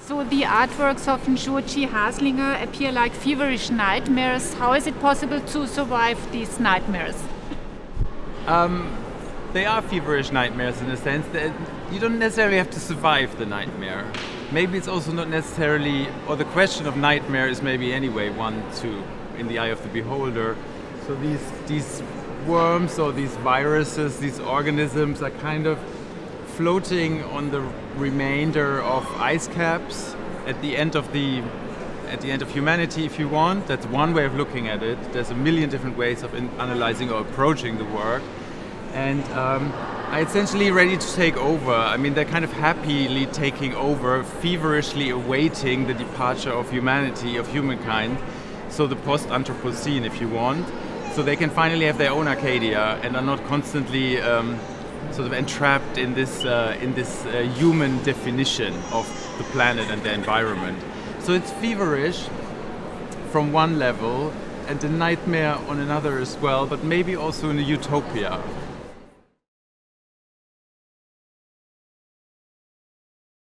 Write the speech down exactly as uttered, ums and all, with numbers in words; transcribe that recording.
So the artworks of Njoji Haslinger appear like feverish nightmares. How is it possible to survive these nightmares? Um, they are feverish nightmares in a sense that you don't necessarily have to survive the nightmare. Maybe it's also not necessarily, or the question of nightmare is maybe anyway one to in the eye of the beholder. So these these worms or these viruses, these organisms are kind of floating on the remainder of ice caps at the end of the at the end of humanity, if you want. That's one way of looking at it. There's a million different ways of in analyzing or approaching the work, and um, are essentially ready to take over. I mean, they're kind of happily taking over, feverishly awaiting the departure of humanity, of humankind. So the post-Anthropocene, if you want. So they can finally have their own Arcadia and are not constantly um, sort of entrapped in this uh, in this uh, human definition of the planet and the environment. So it's feverish from one level and a nightmare on another as well, but maybe also in a utopia.